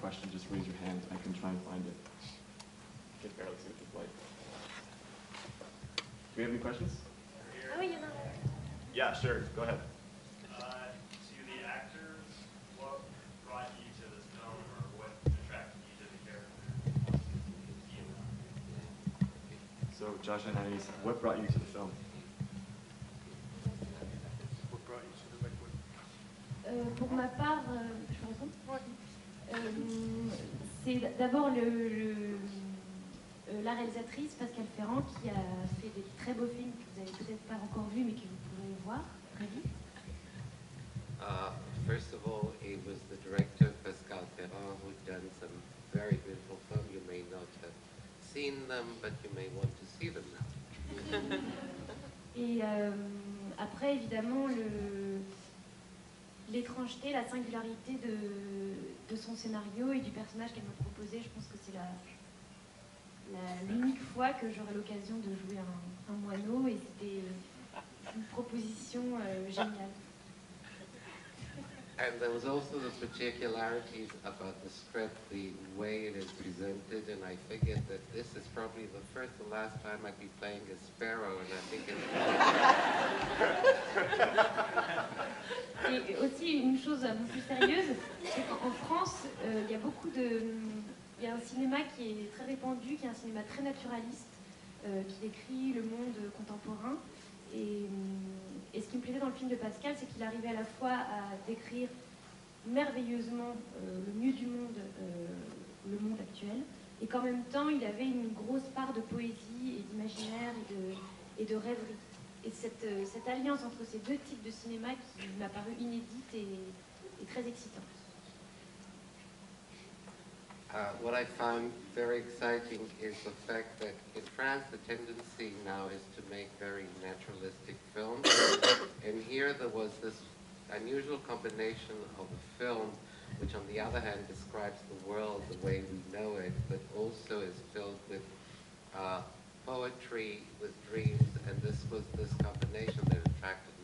question, just raise your hand. I can try and find it. I can barely see with this light. Do we have any questions? Oh, you know. Yeah, sure. Go ahead. To the actors, what brought you to this film, or what attracted you to the character? So, Josh and Anaïs, what brought you to the film? What brought you to the liquid? Pour ma part, je peux répondre? C'est d'abord la réalisatrice Pascale Ferrand qui a fait des très beaux films que vous n'avez peut-être pas encore vus mais que vous pourrez voir très vite. First of all, it was the director, Pascal Ferrand, who'd done some very beautiful films. You may not have seen them, but you may want to see them now. Et après, évidemment, l'étrangeté, la singularité de son scénario et du personnage qu'elle m'a proposé. Je pense que c'est l'unique fois que j'aurai l'occasion de jouer un moineau et c'était une proposition géniale. And there was also the particularities about the script, the way it is presented, and I figured that this is probably the first and last time I'd be playing a sparrow, and I think it's... Et aussi une chose un peu plus sérieuse, c'est qu'en France, il y a un cinéma qui est très répandu, qui est un cinéma très naturaliste, qui décrit le monde contemporain. Et ce qui me plaisait dans le film de Pascal, c'est qu'il arrivait à la fois à décrire merveilleusement le mieux du monde, le monde actuel, et qu'en même temps, il avait une grosse part de poésie et d'imaginaire et de rêverie. Et cette alliance entre ces deux types de cinéma qui m'a paru inédite et très excitante. What I found very exciting is the fact that in France the tendency now is to make very naturalistic films, and here there was this unusual combination of a film which on the other hand describes the world the way we know it, but also is filled with poetry, with dreams, and this was this combination that attracted